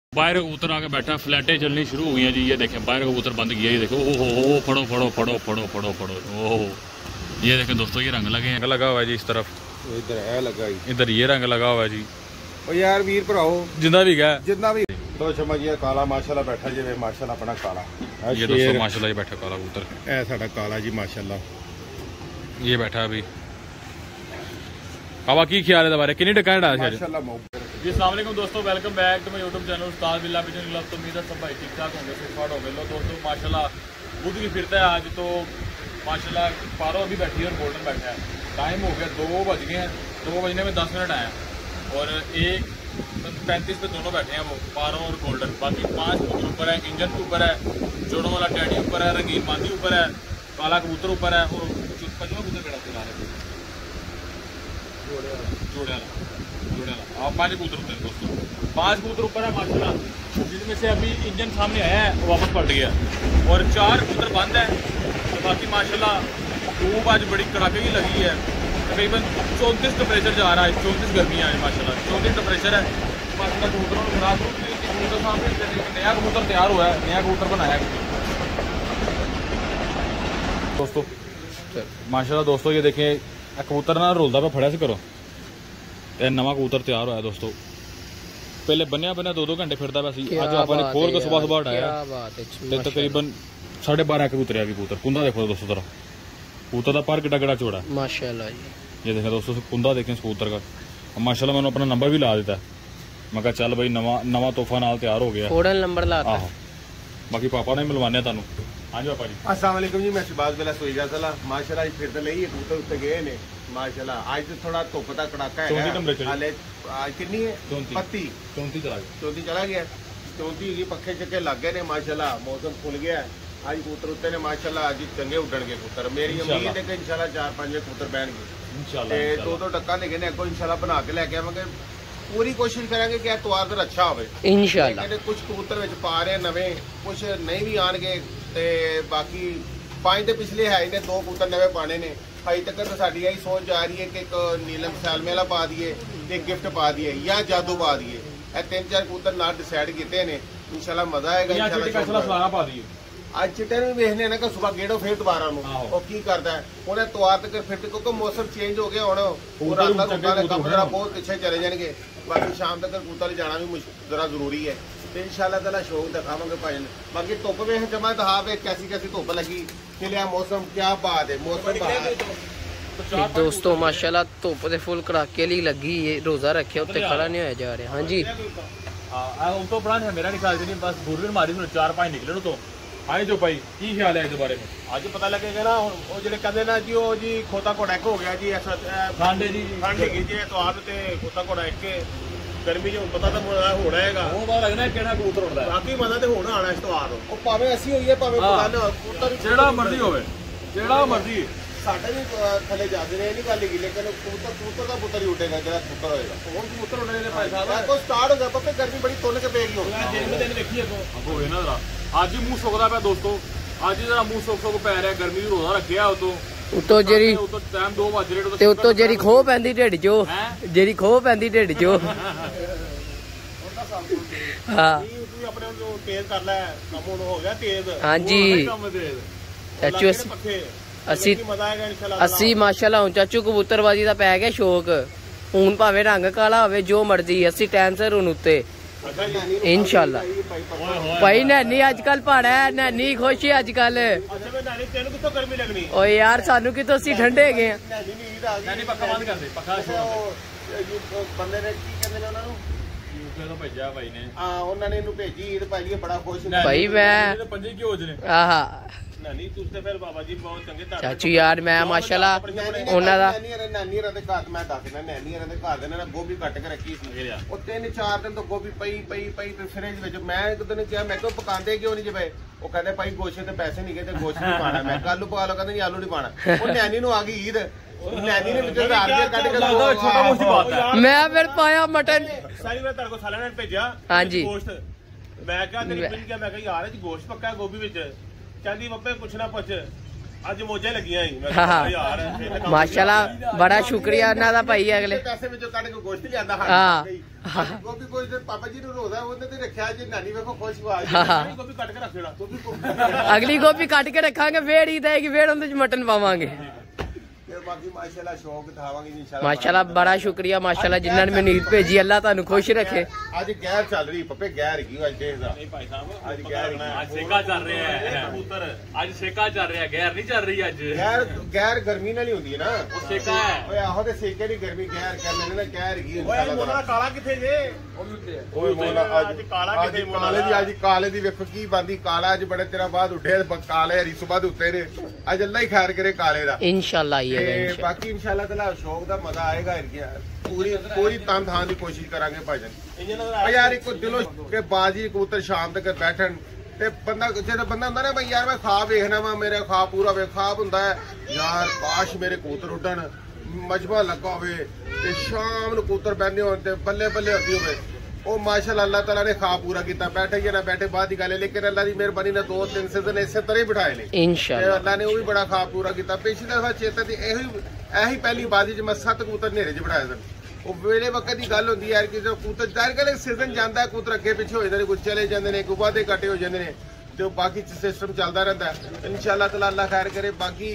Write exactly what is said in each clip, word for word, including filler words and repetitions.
बाहर कबूतर आके बैठा, फ्लैटें चलनी शुरू हो गई जी। ये देखें बाहर कबूतर बंद किया, ये देखो ओहो हो, फड़ो फड़ो फड़ो फड़ो फड़ो फड़ो ओहो। ये देखें दोस्तों ये रंग लगे हैं, लगा हुआ है जी इस तरफ, इधर है लगा, इधर ये रंग लगा हुआ है जी। ओ यार वीर भराओ जिंदा भी गया जितना भी तो समझिए काला माशाल्लाह बैठा जी, माशाल्लाह अपना काला ये दोस्तों माशाल्लाह ये बैठा काला कबूतर, ऐ साडा काला जी माशाल्लाह ये बैठा अभी। हवा की ख्याल है दोबारा कितनी टका डाल माशाल्लाह जी। अस्सलाम वालेकुम दोस्तों, welcome back to my YouTube channel Ustad Billa pigeon club. तो उम्मीद है सब भाई ठीक ठाक होंगे, फिट होंगे। लो दोस्तों माशाल्लाह बुध भी फिरता है आज, तो माशाल्लाह पारो अभी बैठी है और गोल्डन बैठा है। टाइम हो गया दो बज गए हैं, दो बजने में दस मिनट आए हैं और एक पैंतीस पे दोनों बैठे हैं वो पारो और गोल्डन। बाकी पाँच कबूतर ऊपर है, इंजन के ऊपर है, जोड़ों वाला टैडी ऊपर है, रंगीन मांदी ऊपर है, काला कबूतर ऊपर है और पंजवा कबूतर कड़ा चला रहे जोड़े वाला आप पाँच कबूतर ऊपर है दोस्तों, पाँच कबूतर ऊपर है माशाल्लाह, जिसमें से अभी इंजन सामने आया है वापस पलट गया और चार कबूतर बंद है। तो बाकी माशाल्लाह धूप आज बड़ी कड़ाके की लगी है, तकरीबन चौंतीस टेम्परेचर जा रहा है, चौंतीस गर्मी है माशाल्लाह, चौंतीस टेम्परेचर है माशाल्लाह। कबूतरों को खराब कबूतर सामने नया कबूतर तैयार हुआ है, नया कबूतर बनाया है दोस्तों माशाल्लाह। दोस्तों ये देखें कबूतर ना रोलदा पे फड़ा से करो, नवा कबूतर तैयार हुआ है दोस्तों। पहले बनया बनया दो दो घंटे फिरता वैसे, आज आपने खोल के सुबह सुबह उठाया तकरीबन साढ़े बारह कबूतर है कबूतर। कुंदा देखो दोस्तों तरह कबूतर का पर किड्डा किड्डा चौड़ा है माशाल्लाह। ये देखें दोस्तों कुंदा देखें इस कबूतर का माशाल्लाह। मैंने अपना नंबर भी ला देता है, मैं कहा चल भाई नवा नवा तोहफा नाल तैयार हो गया, नंबर लाता आहो। बाकी पापा ने मिलवाने तुहानू। हाँ जी पापा जी अस्सलाम वालेकुम जी, मैं शहबाज बेला सोई गया था माशाल्लाह। फिर तो ले कबूतर उत्ते गए ने माशाल्लाह। आज तो थोड़ा धुप का कड़ाका है, हाले आज कितनी है पत्ती चौंती चला गया, चौंती चला गया, चौंती होगी, पक्खे चक्के लग गए ने माशाल्लाह। मौसम खुल गया है, आज कबूतर उत्ते ने माशाल्लाह। आज चंगे उड़नगे कबूतर, मेरी उम्मीद है कि इंशाल्लाह चार पांच कबूतर बहनगे इंशाल्लाह। दो दो टक्का लेके ने अगो इंशाल्लाह बना के लेके आवांगे, पूरी कोशिश करेंगे कि एतवार दिन अच्छा हो इंशाल्लाह। कुछ कबूतर विच पा रहे नवे, कुछ नहीं भी आएंगे ते बाकी पांच दे पिछले है ने दो कबूतर नवे पाने ने। अजे तक तो साडी यही सोच जा रही है कि एक नीलम सैलमे वाला पा दिए, एक गिफ्ट पा दिए या जादू पा दिए। ए तीन चार कबूतर नाल डिसाइड किए ने, इंशाल्लाह मजा आएगा इंशाल्लाह पा दिए। आज चिट्टे भी वेखने ना कि सुबह गेड़ो फिर दोबारा की करता है हूँ एतवार तक फिर, क्योंकि मौसम चेंज हो गया हूँ जरा बहुत पिछे चले जाएंगे। बाकी शाम तक कबूतर जाना भी जरा जरूरी है, तो इंशाल्लाह ताला शौक दिखावे भाजन। बाकी धुप वेख जमा दहा वे कैसी कैसी धुप लगी, खिलिया मौसम, क्या बात है मौसम दोस्तों माशाल्लाह। धुप दे फुल कड़ाके ली लगी है, रोजा रखे उत्ते खड़ा नहीं होया जा रहा। हाँ जी तो प्लान है मेरा निकाल देनी बस दूरबीन मारी चार पांच निकले तो आए जो भाई की ख्याल है इस बारे में? आज पता लगेगा ना वो जो कहते ना जी वो जी खोता घोड़ा एक हो गया जी, ऐसा ठंड जी ठंड हैगी जी तो आप ते खोता घोड़ा एक गर्मी जो पता तो होना हैगा, वो पता लगना केड़ा कबूतर उड़दा है। बाकी मजा ते होना आना इस त्योहार ओ भावें अस्सी होईए भावें कबूतर जेड़ा मर्जी होवे, जेड़ा मर्जी साडे भी थले जाते ने, नहीं गल हैगी, लेकिन कबूतर कबूतर का पुत्र ही उठेगा जेड़ा कबूतर होएगा। हुण कबूतर उड़ने ने भाई साहब को स्टार्ट हो गया, पता गर्मी बड़ी तुल के पेगी हो दिन दिन देखिए अब होवे ना जरा। आज ही मुंह सुकदा पिया दोस्तों, आज ही जरा मुंह सुक सुक पै रहा, गर्मी रोजा रखिया उतो उतो जेरी टाइम दो बज रहे ते उतो जेरी खो पैंदी ढिड चो, जेरी खो पैंदी ढिड चो। हां अपने जो तेज कर ले काम हो गया तेज। हां जी चाचू अस्सी अस्सी माशाल्लाह हुण चाचू कबूतरबाजी दा पै गया शौक, हुण भावें रंग काला होवे जो मर्जी अस्सी टाइम सिर हुण उत्ते इंशाल्लाह। भाई नैनी अजकल पहाड़ा है, नैनी खुश है अजकल। ओ यार सानू कितों असी ठंडे है गए भाई मैं आहा चाचू यार मैं माशाल्लाह उन्हां दा गोभी कट के रखी तीन चार दिन तो गोभी पई पई पई फ्रिज विच। मैं एक दिन कहा मैं क्यों पकांदे क्यों नहीं जी भाई, वो कहते भाई गोशे ते पैसे नहीं गए, गोश्त नहीं पाना। मैं आलू पका लो, कहते आलू नहीं पाना। वो नैनी नु आ गई ईद, नैनी ने मैं फिर पाया मटन सारी मैं तेरे को साले ने भेजा। हां जी गोश्त मैं कहा तेरी क्या मैं कहा यार गोश्त पक्का गोभी विच, कहती पप्पे कुछ ना पुछ ਅੱਜ ਮੋਜੇ ਲੱਗੀਆਂ ਹੀ ਮੈਂ ਕਿਹਾ ਯਾਰ ਮਾਸ਼ਾਅੱਲਾ ਬੜਾ ਸ਼ੁਕਰੀਆ ਇਹਨਾਂ ਦਾ ਭਾਈ ਅਗਲੇ ਪੈਸੇ ਵਿੱਚੋਂ ਕੱਢ ਕੇ ਗੋਸ਼ਤ ਲਿਆਂਦਾ ਹਾਂ ਗੋਭੀ ਕੋਈ ਪਾਪਾ ਜੀ ਨੂੰ ਰੋਦਾ ਉਹਨੇ ਤੇ ਰੱਖਿਆ ਜੀ ਨਾਨੀ ਵੇਖੋ ਖੁਸ਼ ਹੋ ਆ ਗਈ ਗੋਭੀ ਕੱਟ ਕੇ ਰੱਖ ਦੇਣਾ ਗੋਭੀ ਅਗਲੀ ਗੋਭੀ ਕੱਟ ਕੇ ਰੱਖਾਂਗੇ ਵੇੜੀ ਦੇਗੀ ਵੇੜ ਉਹਦੇ ਚ ਮਟਨ ਪਾਵਾਂਗੇ ਬਾਕੀ ਮਾਸ਼ਾਅੱਲਾ ਸ਼ੌਕ ਦਿਖਾਵਾਂਗੇ ਇਨਸ਼ਾਅੱਲਾ ਮਾਸ਼ਾਅੱਲਾ ਬੜਾ ਸ਼ੁਕਰੀਆ ਮਾਸ਼ਾਅੱਲਾ ਜਿਨ੍ਹਾਂ ਨੇ ਮੈਨੂੰ ਈਦ ਭੇਜੀ ਅੱਲਾਹ ਤੁਹਾਨੂੰ ਖੁਸ਼ ਰੱਖੇ ਅੱਜ ਗੈਰ ਚੱਲ ਰਹੀ ਪੱਪੇ ਗੈਰ ਕੀ ਅੱਜ ਦੇਖਦਾ ਨਹੀਂ ਭਾਈ ਸਾਹਿਬ ਅੱਜ ਗੈਰ ਅੱਜ ਸੇਕਾ ਚੱਲ ਰਿਹਾ ਹੈ ਕਬੂਤਰ ਅੱਜ ਸੇਕਾ ਚੱਲ ਰਿਹਾ ਗੈਰ ਨਹੀਂ ਚੱਲ ਰਹੀ ਅੱਜ ਗੈਰ ਗੈਰ ਗਰਮੀ ਨਾਲ ਹੀ ਹੁੰਦੀ ਹੈ ਨਾ ਉਹ ਸੇਕਾ ਹੈ ਓਏ ਆਹੋ ਤੇ ਸੇਕੇ ਦੀ ਗਰਮੀ ਗੈਰ ਕਰ ਲੈਣੇ ਨਾ ਗੈਰ ਕੀ ਓਏ ਮੋਨਾ ਦਾ ਕਾਲਾ ਕਿੱਥੇ ਜੇ ਉਹ ਵੀ ਉੱਤੇ ਓਏ ਮੋਨਾ ਅੱਜ ਕਾਲਾ ਕਿੱਥੇ ਕਾਲੇ ਦੀ ਅੱਜ ਕਾਲੇ ਦੀ ਵੇਖੋ ਕੀ ਬੰਦੀ ਕਾਲਾ ਅੱਜ ਬੜੇ ਤੇਰਾ ਬਾਅਦ ਉੱਠੇ ਕਾਲੇ ਹਰੀ ਸੁਬਹ ਦੇ ਉੱਤੇ ਨੇ ਅੱਜ ਅੱਲਾ ਹੀ ਖੈਰ ਕਰੇ ਕਾਲੇ ਦਾ ਇਨਸ਼ਾਅੱਲਾ ਇਹ ਤੇ ਬਾਕੀ ਇਨਸ਼ਾਅੱਲਾ ਤਾਲਾ ਸ਼ੌਕ ਦਾ ਮਜ਼ਾ ਆਏਗਾ ਪੂਰੀ ਪੂਰੀ ਤਨ ਥਾਂ ਦੀ ਕੋਸ਼ਿਸ਼ ਕਰਾਂਗੇ ਭਾਜਨ ਯਾਰ ਇੱਕ ਦਿਲੋਂ ਕਿ ਬਾਜੀ ਕਬੂਤਰ ਸ਼ਾਮ ਤੱਕ ਬੈਠਣ ਤੇ ਬੰਦਾ ਜਿਹੜਾ ਬੰਦਾ ਹੁੰਦਾ ਨਾ ਬਈ ਯਾਰ ਮੈਂ ਖਾਬ ਵੇਖਣਾ ਵਾ ਮੇਰਾ ਖਾਬ ਪੂਰਾ ਵੇ ਖਾਬ ਹੁੰਦਾ ਹੈ ਯਾਰ ਕਾਸ਼ ਮੇਰੇ ਕਬੂਤਰ ਉੱਡਣ ਮਜਬਾ ਲੱਗਾ ਹੋਵੇ ਤੇ ਸ਼ਾਮ ਨੂੰ ਕਬੂਤਰ ਬੈਠੇ ਹੋਣ ਤੇ ਬੱਲੇ ਬੱਲੇ ਹੁੰਦੀ ਹੋਵੇ ਉਹ ਮਾਸ਼ਾਅੱਲਾ ਅੱਲਾਹ ਤਾਲਾ ਨੇ ਖਾਬ ਪੂਰਾ ਕੀਤਾ ਬੈਠੇ ਜਾਂ ਨਾ ਬੈਠੇ ਬਾਅਦ ਦੀ ਗੱਲ ਹੈ ਲੇਕਿਨ ਅੱਲਾਹ ਦੀ ਮਿਹਰਬਾਨੀ ਨਾਲ ਦੋ ਤਿੰਨ ਸੀਜ਼ਨ ਇਸੇ ਤਰ੍ਹਾਂ ਹੀ ਬਿਠਾਏ ਨੇ ਇਨਸ਼ਾਅੱਲਾ ਅੱਲਾਹ ਨੇ ਉਹ ਵੀ ਬੜਾ ਖਾਬ ਪੂਰਾ ਕੀਤਾ ਪਿਛਲੀ ਦਫਾ ਚੇਤਨ ਦੀ ਇਹੀ ਇਹੀ ਪਹਿਲੀ ਬਾਜੀ ਚ ਮੈਂ ਸੱਤ ਕਬੂਤਰ ਨੇਰੇ ਚ ਬਿਠਾਏ ਸਨ ਉਹ ਵੇਲੇ ਵਕਤ ਦੀ ਗੱਲ ਹੁੰਦੀ ਯਾਰ ਕਿ ਜੋ ਕਬੂਤਰ ਜ਼ਾਹਿਰ ਕਰ ਸੀਜ਼ਨ ਜਾਂਦਾ ਕਬੂਤਰ ਅੱਗੇ ਪਿੱਛੇ ਹੋ ਜਾਂਦੇ ਨੇ ਕੁਝ ਚਲੇ ਜਾਂਦੇ ਨੇ ਕੋਈ ਵਾਧੇ ਘਾਟੇ ਹੋ ਜਾਂਦੇ ਨੇ ਤੇ ਉਹ ਬਾਕੀ ਸਿਸਟਮ ਚੱਲਦਾ ਰਹਿੰਦਾ ਇਨਸ਼ਾਅੱਲਾ ਤਾਲਾ ਅੱਲਾਹ ਖੈਰ ਕਰੇ ਬਾਕੀ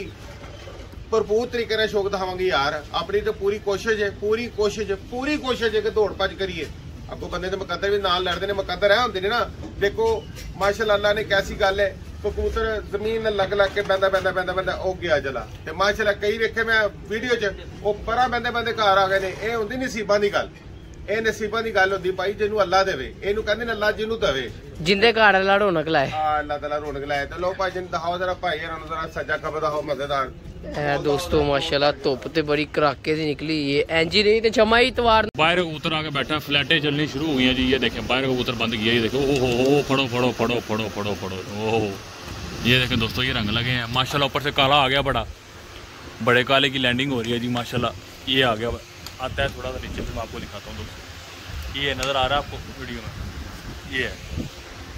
ਭਰਪੂਰ ਤਰੀਕੇ ਨਾਲ ਸ਼ੌਕ ਦਿਖਾਵਾਂਗੇ ਯਾਰ ਆਪਣੀ ਤਾਂ ਪੂਰੀ ਕੋਸ਼ਿਸ਼ ਹੈ ਪੂਰੀ ਕੋਸ਼ਿਸ਼ ਪੂਰੀ ਕੋਸ਼ਿਸ਼ ਹੈ ਕਿ ਦੌੜ ਭੱਜ ਕਰੀਏ ਅੱਗੋਂ ਬੰਦੇ ਦੇ ਮੁਕੱਦਰ ਵੀ ਨਾਲ ਲੜਦੇ ਨੇ ਮੁਕੱਦਰ ਐ ਹੁੰਦੇ ਨੇ ਨਾ ਦੇਖੋ ਮਾਸ਼ਾਅੱਲਾ ਅੱਲਾਹ ਨੇ ਕੈਸੀ ਗੱਲ ਹੈ ਕਬੂਤਰ ਜ਼ਮੀਨ ਨਾਲ ਲੱਗ ਲੱਗ ਕੇ ਬੰਦਾ ਬੰਦਾ ਬੰਦਾ ਬੰਦਾ ਉਹ ਗਿਆ ਜਲਾ ਤੇ ਮਾਸ਼ਾਅੱਲਾ ਕਈ ਵੇਖੇ ਮੈਂ ਵੀਡੀਓ 'ਚ ਉਹ ਪਰਾਂ ਬੰਦੇ ਬੰਦੇ ਘਰ ਆ ਗਏ ਨੇ ਇਹ ਹੁੰਦੀ ਨਸੀਬਾਂ ਦੀ ਗੱਲ ਇਹ ਨਸੀਬਾਂ ਦੀ ਗੱਲ ਹੁੰਦੀ ਭਾਈ ਜਿਹਨੂੰ ਅੱਲਾਹ ਦੇਵੇ ਇਹਨੂੰ ਕਹਿੰਦੇ ਨੇ ਅੱਲਾਹ ਜਿਹਨੂੰ ਦੇਵੇ ਜਿੰਦੇ ਘਾੜ ਅੱਲਾਹ ਰੌਣਕ ਲਾਏ ਆ ਅੱਲਾਹ ਤਾਲਾ ਰੌਣਕ ਲਾਏ ਤੇ ਲੋ ਭਾਈ ਜੀ ਦਿਖਾਓ ਜਰਾ ਭਾਈ ਇਹਨਾਂ ਨੂੰ ਜਰਾ ਸੱਜਾ ਖਬਰ ਦਿਖਾਓ ਮਜ਼ੇਦਾਰ ਇਹ ਦੋਸਤੋ ਮਾਸ਼ਾਅੱਲਾ ਧੁੱਪ ਤੇ ਬੜੀ ਕੜਾਕੇ ਦੀ ਨਿਕਲੀ ਇਹ ਐਂਜੀ नहीं तो छमा ही इतवार बाहर कबूतर आके बैठा फ्लैटें चलनी शुरू हो गई जी ये देखें बाहर कबूतर बंद किया ये देखो ओहो हो फड़ो फड़ो फड़ो फड़ो फड़ो फड़ो ओहो ये देखें दोस्तों ये रंग लगे हैं माशाल्लाह ऊपर से काला आ गया बड़ा बड़े काले की लैंडिंग हो रही है जी माशाल्लाह ये आ गया आता है थोड़ा सा नीचे से मैं आपको दिखाता हूँ दोस्तों ये नज़र आ रहा है आपको वीडियो में ये है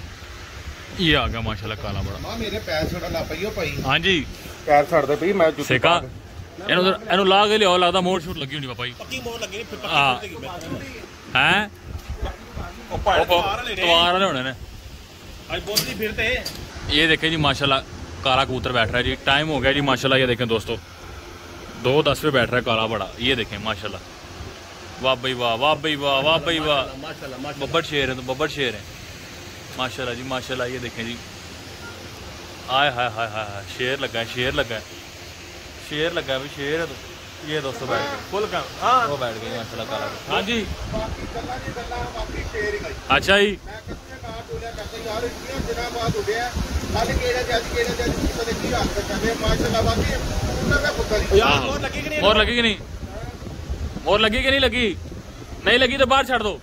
ये आ गया माशाल्लाह काला बड़ा मेरे पैर छड़ा ला पईओ भाई हाँ जी ਪੈਰ ਛੱਡਦੇ ਪਈ ਮੈਂ ਜੁੱਤੀ ਸੇਕਾ ਇਹਨੂੰ ਇਹਨੂੰ ਲਾ ਕੇ ਲਿਆਓ ਲੱਗਦਾ ਮੋੜ ਸ਼ੂਟ ਲੱਗੀ ਹੋਣੀ ਪਾਪਾ ਜੀ ਪੱਕੀ ਮੋੜ ਲੱਗੀ ਫਿਰ ਪੱਕੀ ਹਾਂ ਤੇ ਹੈ ਉਹ ਪਾੜ ਵਾਲੇ ਨੇ ਤਵਾਰ ਵਾਲੇ ਹੋਣੇ ਨੇ ਅੱਜ ਬੋਲਦੀ ਫਿਰ ਤੇ ये देखें जी माशाल्लाह काला कबूतर बैठ रहा है जी टाइम हो गया जी माशाल्लाह ये देखें दोस्तों दो दस पे बैठ रहा है काला बड़ा ये देखें माशाल्लाह वाह भाई वाह वाह भाई वाह वाह भाई वाह माशाल्लाह बब्बर शेर है तो बब्बर शेर है माशाल्लाह जी माशाल्लाह ये देखें जी आय हाय हाय हाय हाय शेर लगा है शेर लगा है शेर लगा है भाई शेर है तो ये दोस्तों बैठ गए फुल का हां वो बैठ गए माशाल्लाह काला हाँ जी ਬਾਕੀ ਗੱਲਾਂ ਦੀ ਗੱਲਾਂ ਬਾਕੀ ਸ਼ੇਰ ਹੀ ਗਈ अच्छा जी ਮੈਂ ਕਿੱਥੇ ਬਾਤ ਬੋਲਿਆ ਕਰਦਾ ਯਾਰ ਇੰਨੀਆਂ ਦਿਨਾਂ ਬਾਅਦ ਉੱਡਿਆ ਕੱਲ ਕਿਹੜਾ ਤੇ ਅੱਜ ਕਿਹੜਾ ਤੇ ਅੱਜ ਪਤਾ ਕੀ ਹਾਲ ਕਰਦੇ ਮਾਸ਼ਾਅੱਲਾ ਬਾਕੀ ਉਹਨਾਂ ਦਾ ਪੁੱਤਰ ਹੀ यार मोर लगी कि नहीं मोर लगी कि नहीं मोर लगी कि नहीं लगी नहीं लगी तो बाहर छड़ दो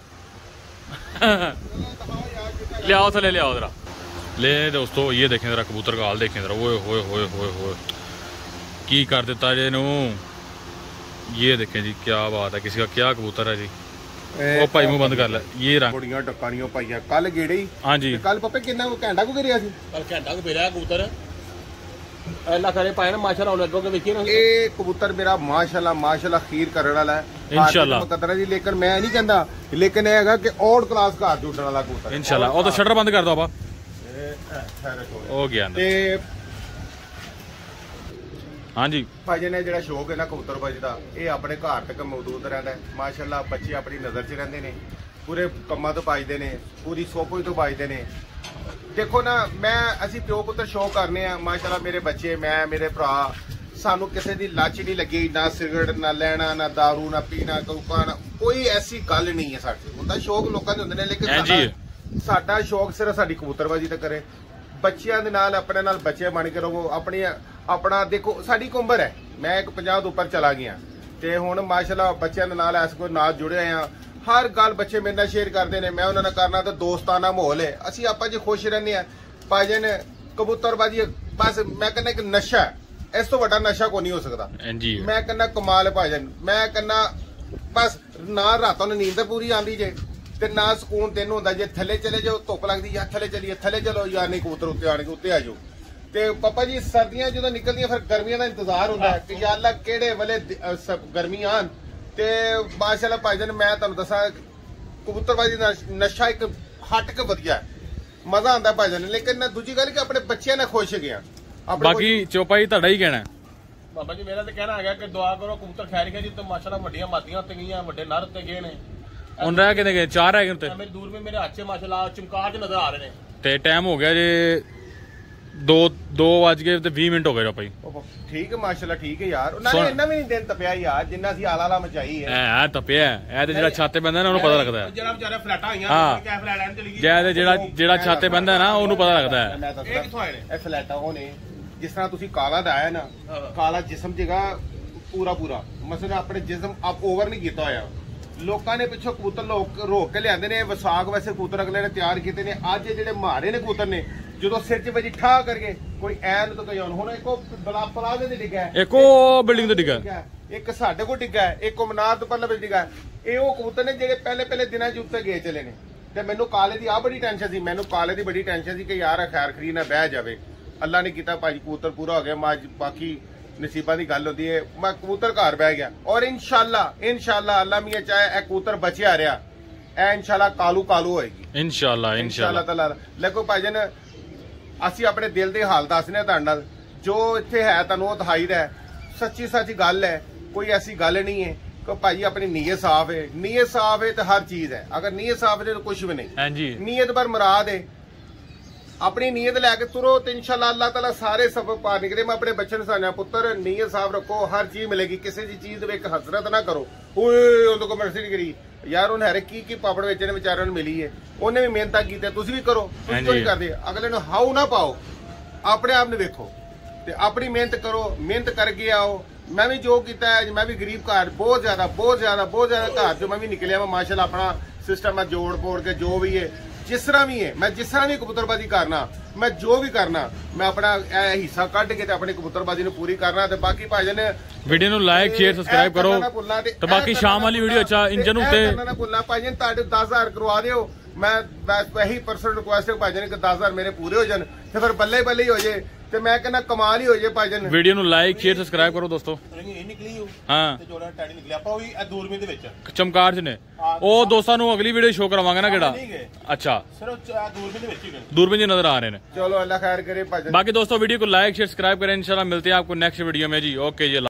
ले आओ थले ले आओ जरा ले दोस्तों ये देखें जरा कबूतर का हाल देखें जरा ओए होए होए होए होए की कर देता जे नू ये देखें जी क्या बात है किसी का क्या कबूतर है जी ओ भाई मुंह बंद कर ले ये रंग ਬੜੀਆਂ ਟੱਕਾਣੀਆਂ ਪਾਈਆਂ ਕੱਲ ਗੇੜੇ ਹੀ हाँ जी ਕੱਲ ਪੱਪੇ ਕਿੰਨਾ ਕੋ ਘੰਟਾ ਕੋ ਗਿਰਿਆ ਸੀ कल घंटा को भेजा कबूतर अल्लाह करे पाए ना माशाल्लाह लगो के देखिए ना ਇਹ ਕਬੂਤਰ ਮੇਰਾ ਮਾਸ਼ਾਅੱਲਾ ਮਾਸ਼ਾਅੱਲਾ ਖੀਰ ਕਰਨ ਵਾਲਾ ਹੈ इंशाल्लाह ਮੁਕੱਦਰ ਜੀ ਲੇਕਿਨ ਮੈਂ ਨਹੀਂ ਕਹਿੰਦਾ ਲੇਕਿਨ ਇਹ ਹੈਗਾ ਕਿ ਔੜ ਕਲਾਸ ਘਰ ਜੁੜਨ ਵਾਲਾ ਕਬੂਤਰ इंशाल्लाह ओ तो शटर बंद कर दो आपा ਤੇ हो गया अंदर हाँ जी ਭਾਜੀ ਨੇ ਜਿਹੜਾ ਸ਼ੌਕ ਹੈ ਨਾ ਕਬੂਤਰਬਾਜੀ ਦਾ ਇਹ ਆਪਣੇ ਘਰ ਤੱਕ ਮੌਜੂਦ ਰਹਿੰਦਾ ਹੈ ਮਾਸ਼ਾਅੱਲਾ ਬੱਚੇ ਆਪਣੀ ਨਜ਼ਰ 'ਚ ਰਹਿੰਦੇ ਨੇ ਪੂਰੇ ਕੰਮਾਂ ਤੋਂ ਬਾਜਦੇ ਨੇ ਪੂਰੀ ਸੋਪੋਈ ਤੋਂ ਬਾਜਦੇ ਨੇ ਦੇਖੋ ਨਾ ਮੈਂ ਅਸੀਂ ਪਿਓ ਪੁੱਤਰ ਸ਼ੌਕ ਕਰਨੇ ਆ ਮਾਸ਼ਾਅੱਲਾ ਮੇਰੇ ਬੱਚੇ ਮੈਂ ਮੇਰੇ ਭਰਾ ਸਾਨੂੰ ਕਿਸੇ ਦੀ ਲਾਚ ਨਹੀਂ ਲੱਗੀ ਨਾ ਸਿਗਰਟ ਨਾ ਲੈਣਾ ਨਾ ਦਾਰੂ ਨਾ ਪੀਣਾ ਕੋਕਾ ਨਾ ਕੋਈ ਐਸੀ ਗੱਲ ਨਹੀਂ ਹੈ ਸਾਡੇ ਹੁੰਦਾ ਸ਼ੌਕ ਲੋਕਾਂ ਦੇ ਹੁੰਦੇ ਨੇ ਲੇਕਿਨ ਸਾਡਾ ਸਾਡਾ ਸ਼ੌਕ ਸਿਰਫ ਸਾਡੀ ਕਬੂਤਰਬਾਜੀ ਤੇ ਕਰੇ ਬੱਚਿਆਂ ਦੇ ਨਾਲ ਆਪਣੇ ਨਾਲ ਬੱਚੇ ਬਣ ਕੇ ਰਹੋ ਆਪਣੀ ਆਪਣਾ ਦੇਖੋ ਸਾਡੀ ਉਮਰ ਹੈ ਮੈਂ ਇੱਕ ਪੰਜਾਹ ਤੋਂ ਉੱਪਰ ਚਲਾ ਗਿਆ ਤੇ ਹੁਣ ਮਾਸ਼ਾਅੱਲਾ ਬੱਚਿਆਂ ਦੇ ਨਾਲ ਐਸ ਕੋਈ ਨਾਲ ਜੁੜੇ ਆ ਹਰ ਗੱਲ ਬੱਚੇ ਮੇਰੇ ਨਾਲ ਸ਼ੇਅਰ ਕਰਦੇ ਨੇ ਮੈਂ ਉਹਨਾਂ ਨਾਲ ਕਰਨਾ ਤਾਂ ਦੋਸਤਾਨਾ ਮਾਹੌਲ ਹੈ ਅਸੀਂ ਆਪਾਂ ਜੀ ਖੁਸ਼ ਰਹਿੰਦੇ ਆ ਭਾਜਨ ਕਬੂਤਰਬਾਜੀ ਬਸ ਮੈਂ ਕਹਿੰਦਾ ਇੱਕ ਨਸ਼ਾ ਹੈ ਇਸ ਤੋਂ ਵੱਡਾ ਨਸ਼ਾ ਕੋਈ ਨਹੀਂ ਹੋ ਸਕਦਾ जी ਮੈਂ ਕਹਿੰਦਾ ਕਮਾਲ ਭਾਜਨ ਮੈਂ ਕਹਿੰਦਾ ਬਸ ਨਾ ਰਾਤਾਂ ਨੂੰ ਨੀਂਦ ਪੂਰੀ ਆਉਂਦੀ ਜੇ ਤੇ ਨਾ ਸਕੂਨ ਤੈਨੂੰ ਹੁੰਦਾ ਜੇ ਥੱਲੇ ਚਲੇ ਜਾਓ ਧੁੱਪ ਲੱਗਦੀ ਜਾਂ ਥੱਲੇ ਚਲੀਏ ਥੱਲੇ ਚਲੋ ਜਾਂ ਨਹੀਂ ਕਬੂਤਰ ਉੱਤੇ ਆਣਗੇ ਉੱਤੇ ਆ ਜਾਓ ਤੇ ਪਾਪਾ ਜੀ ਸਰਦੀਆਂ ਜਦੋਂ ਨਿਕਲਦੀਆਂ ਫਿਰ ਗਰਮੀਆਂ ਦਾ ਇੰਤਜ਼ਾਰ ਹੁੰਦਾ ਹੈ ਕਿ ਯਾ ਅੱਲਾ ਕਿਹੜੇ ਵੇਲੇ ਗਰਮੀਆਂ ਆਣ ਤੇ ਮਾਸ਼ਾਅੱਲਾ ਭਾਈਜਾਨ ਮੈਂ ਤੁਹਾਨੂੰ ਦੱਸਾਂ ਕਬੂਤਰਬਾਜ਼ੀ ਦਾ ਨਸ਼ਾ ਇੱਕ ਹੱਟ ਕੇ ਵਧੀਆ ਮਜ਼ਾ ਆਉਂਦਾ ਭਾਈਜਾਨ। ਲੇਕਿਨ ਦੂਜੀ ਗੱਲ ਕਿ ਆਪਣੇ ਬੱਚਿਆਂ ਨਾਲ ਖੁਸ਼ ਗਿਆ। ਬਾਕੀ ਚੋਪਾ ਜੀ ਤੁਹਾਡਾ ਹੀ ਕਹਿਣਾ ਬਾਬਾ ਜੀ ਮੇਰਾ ਤਾਂ ਕਹਿਣਾ ਹੈਗਾ ਕਿ ਦੁਆ ਕਰੋ ਕਬੂਤਰ ਖੈਰ ਗਿਆ ਜੀ ਤੇ ਮਾਸ਼ਾਅੱਲਾ ਵੱਡੀਆਂ ਮਾਦੀਆਂ ਉੱਤੇ ਗਈਆਂ ਵੱਡੇ ਨਰ ਉੱਤੇ ਗਏ ਨੇ। ਹੁਣ ਰਹਿ ਕਿੰਨੇ ਗਏ ਚਾਰ ਹੈਗੇ ਉੱਤੇ ਮੇਰੇ ਦੂਰ ਵਿੱਚ ਮੇਰੇ ਹੱਥ 'ਚ ਮਾਸ਼ਾਅੱਲਾ ਚਮਕਾਰ 'ਚ ਨਜ਼ਰ ਆ ਰਹੇ ਨੇ ਤੇ ਟਾਈਮ ਹੋ ਗਿਆ ਜੇ ਦੋ ਦੋ ਵੱਜ ਗਏ ਤੇ ਵੀਹ ਮਿੰਟ ਹੋ ਗਏ ਚੋਪਾ ਜੀ। ਠੀਕ ਹੈ ਮਾਸ਼ਾਅੱਲਾ ਠੀਕ ਹੈ ਯਾਰ ਉਹਨਾਂ ਨੇ ਇੰਨਾ ਵੀ ਨਹੀਂ ਦਿਨ ਤਪਿਆ ਯਾਰ ਜਿੰਨਾ ਸੀ ਆਲਾ ਆਲਾ ਮਚਾਈ ਹੈ। ਐ ਤਪਿਆ ਇਹ ਤੇ ਜਿਹੜਾ ਛਾਤੇ ਬੰਦਾ ਨਾ ਉਹਨੂੰ ਪਤਾ ਲੱਗਦਾ ਹੈ ਜਿਹੜਾ ਵਿਚਾਰਾ ਫਲੈਟਾਂ ਆਈਆਂ ਕਿਆ ਫਲੈਟ ਲੈਣ ਚਲੀ ਗਈ ਜਿਹੜਾ ਜਿਹੜਾ ਜਿਹੜਾ ਛਾਤੇ ਬੰਦਾ ਨਾ ਉਹਨੂੰ ਪਤਾ ਲੱਗਦਾ ਹੈ। ਇਹ ਕਿੱਥੋਂ ਆਏ ਨੇ ਇਹ ਫਲੈਟਾਂ ਉਹ ਨੇ ਜਿਸ ਤਰ੍ਹਾਂ ਤੁਸੀਂ ਕਾਲਾ ਦਾ ਆਇਆ ਨਾ ਕਾਲਾ ਜਿਸਮ ਜਗਾ ਪੂਰਾ ਪੂਰਾ ਮਸਲਾ ਆਪਣੇ ਜਿਸਮ ਆਪ ਓਵਰ ਨਹੀਂ ਕੀਤਾ ਹੋਇਆ। ਲੋਕਾਂ ਨੇ ਪਿੱਛੋਂ ਕਬੂਤਰ ਲੋਕ ਰੋਕ ਕੇ ਲਿਆਂਦੇ ਨੇ ਵਿਸਾਖ ਵੈਸੇ ਕਬੂਤਰ ਅਗਲੇ ਨੇ ਤਿਆਰ ਕੀਤੇ ਨੇ। ਅੱਜ ਜਿਹੜੇ ਮਾਰੇ ਨੇ ਕਬੂਤਰ ਨੇ ਜਦੋਂ ਸਿਰ 'ਚ ਵਜੀ ਠਾ ਕਰਕੇ ਕੋਈ ਐਨ ਤੋਂ ਕੋਈ ਹੁਣ ਇੱਕੋ ਬਲਾ ਪਲਾਜ਼ੇ ਤੇ ਡਿੱਗਾ ਇੱਕ ਉਹ ਬਿਲਡਿੰਗ ਤੇ ਡਿੱਗਾ ਇੱਕ ਸਾਡੇ ਕੋਲ ਡਿੱਗਾ ਇੱਕ ਮਨਾਰ ਤੋਂ ਪੱਲੇ ਡਿੱਗਾ। ਇਹ ਉਹ ਕਬੂਤਰ ਨੇ ਜਿਹੜੇ ਪਹਿਲੇ ਪਹਿਲੇ ਦਿਨਾਂ 'ਚ ਉੱਤੇ ਗਏ ਚਲੇ ਨੇ ਤੇ ਮੈਨੂੰ ਕਾਲੇ ਦੀ ਆ ਬੜੀ ਟੈਨਸ਼ਨ ਸੀ ਮੈਨੂੰ ਕਾਲੇ ਦੀ ਬੜੀ ਟੈਨਸ਼ਨ ਸੀ ਕਿ ਯਾਰ ਖੈਰ ਖਰੀ ਨਾ ਬਹਿ ਜਾਵੇ। ਅੱਲਾ ਨੇ ਕੀਤਾ ਭਾਜੀ ਕਬੂਤਰ ਪੂਰਾ ਹੋ ਗਿਆ। ਮੈਂ ਬਾਕੀ ਨਸੀਬਾਂ ਦੀ ਗੱਲ ਹੁੰਦੀ ਹੈ ਮੈਂ ਕਬੂਤਰ ਘਰ ਬਹਿ ਗਿਆ ਔਰ ਇਨਸ਼ਾਅੱਲਾ ਇਨਸ਼ਾਅੱਲਾ ਅੱਲਾ ਮੀਆਂ ਚਾਹੇ ਇਹ ਕਬੂਤਰ ਬਚਿਆ ਰਿਹਾ ਇਹ ਇਨਸ਼ਾਅੱਲਾ ਕਾਲੂ ਕਾਲੂ ਹੋਏਗੀ ਇਨਸ਼ਾਅੱਲਾ ਇਨਸ਼ਾਅੱਲਾ ਤਾਲਾ। ਦੇਖੋ ਭਾਈਜਨ ਅਸੀਂ ਆਪਣੇ ਦਿਲ ਦੇ ਹਾਲ ਦੱਸਨੇ ਤੁਹਾਡੇ ਨਾਲ ਜੋ ਇੱਥੇ ਹੈ ਤੁਹਾਨੂੰ ਉਹ ਦਿਖਾਈਦਾ ਸੱਚੀ ਸੱਚੀ ਗੱਲ ਹੈ ਕੋਈ ਐਸੀ ਗੱਲ ਨਹੀਂ ਹੈ ਕਿ ਭਾਈ ਆਪਣੀ ਨੀਅਤ ਸਾਫ਼ ਹੈ। ਨੀਅਤ ਸਾਫ਼ ਹੈ ਤਾਂ ਹਰ ਚੀਜ਼ ਹੈ। ਅਗਰ ਨੀਅਤ ਸਾਫ਼ ਹੈ ਤਾਂ ਕੁਝ ਵੀ ਨਹੀਂ। ਹਾਂਜੀ ਨੀਅਤ ਪਰ ਮੁਰਾਦ ਹੈ अपनी नीयत लैके तुरो तो इंशाल्लाह अल्लाह ताला सारे सबक पार निकले। मैं अपने बच्चे ने साझा पुत्र नीयत साफ रखो हर चीज मिलेगी किसी चीज एक हसरत ना करो उन्होंने को मर्जी नहीं करी यार उन्हें हर की की पापड़ बेचे ने बेचारे मिली है उन्हें भी मेहनत की तुम भी करो तुम क्यों नहीं करते अगले ने हाउ ना पाओ अपने आप ने देखो ते अपनी मेहनत करो मेहनत करके आओ। मैं भी जो किया है मैं भी गरीब घर बहुत ज्यादा बहुत ज्यादा बहुत ज्यादा घर चो मैं भी निकलिया मैं माशाल्लाह अपना सिस्टम मैं जोड़ पोड़ के जो भी है जिस तरह भी है मैं जिस तरह भी कबूतरबाजी करना मैं जो भी करना मैं अपना हिस्सा कट के अपनी कबूतरबाजी पूरी करना। ते बाकी भाईजान वीडियो ਨੂੰ ਲਾਈਕ ਸ਼ੇਅਰ ਸਬਸਕ੍ਰਾਈਬ ਕਰੋ ਤੇ ਬਾਕੀ ਸ਼ਾਮ ਵਾਲੀ ਵੀਡੀਓ ਅੱਛਾ ਇੰਜਨ ਉੱਤੇ ਨਾ ਭੁੱਲਣਾ ਭਾਈਜਾਨ ਤੁਹਾਡੇ ਦਸ ਹਜ਼ਾਰ ਕਰਵਾ ਦਿਓ। ਮੈਂ ਇਹੀ ਪਰਸਨਲ ਰਿਕੁਐਸਟ ਹੈ ਭਾਈਜਾਨ ਕਿ ਦਸ ਹਜ਼ਾਰ ਮੇਰੇ ਪੂਰੇ ਹੋ ਜਾਣ ਤੇ ਫਿਰ ਬੱਲੇ ਬੱਲੇ ਹੀ ਹੋ ਜੇ ਤੇ ਮੈਂ ਕਹਿੰਦਾ ਕਮਾਲ ਹੀ ਹੋ ਜੇ ਭਾਈਜਾਨ। ਵੀਡੀਓ ਨੂੰ ਲਾਈਕ ਸ਼ੇਅਰ ਸਬਸਕ੍ਰਾਈਬ ਕਰੋ ਦੋਸਤੋ। ਇਹ ਨਿਕਲੀ ਉਹ ਹਾਂ ਤੇ ਜੋੜਾ ਟੈਡੀ ਨਿਕਲਿਆ ਆਪਾਂ ਉਹ ਵੀ ਇਹ ਦੂਰਬੀਨ ਦੇ ਵਿੱਚ ਚਮਕਾਰ ਚ ਨੇ ਉਹ ਦੋਸਤਾਂ ਨੂੰ ਅਗਲੀ ਵੀਡੀਓ ਸ਼ੋ ਕਰਾਵਾਂਗੇ ਨਾ ਕਿਹੜਾ ਅੱਛਾ ਸਿਰਫ ਦੂਰਬੀਨ ਦੇ ਵਿੱਚ ਹੀ दूरबीन जी नजर आ रहे हैं। चलो अल्लाह खैर करे भाईजान। बाकी दोस्तों वीडियो को लाइक शेयर सब्सक्राइब करें इंशाल्लाह मिलते हैं आपको नेक्स्ट वीडियो में जी। ओके जी।